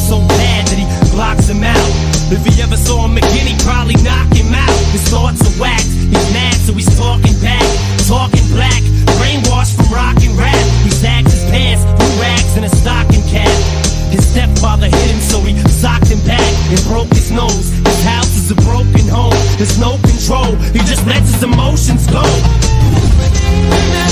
so bad that he blocks him out. If he ever saw him again, he'd probably knock him out. His thoughts are whacked, he's mad, so he's talking back, talking black, brainwashed from rock and rap. He sags his pants, blue rags, and a stocking cap. His stepfather hit him, so he socked him back and broke his nose. His house is a broken home, there's no control, he just lets his emotions go.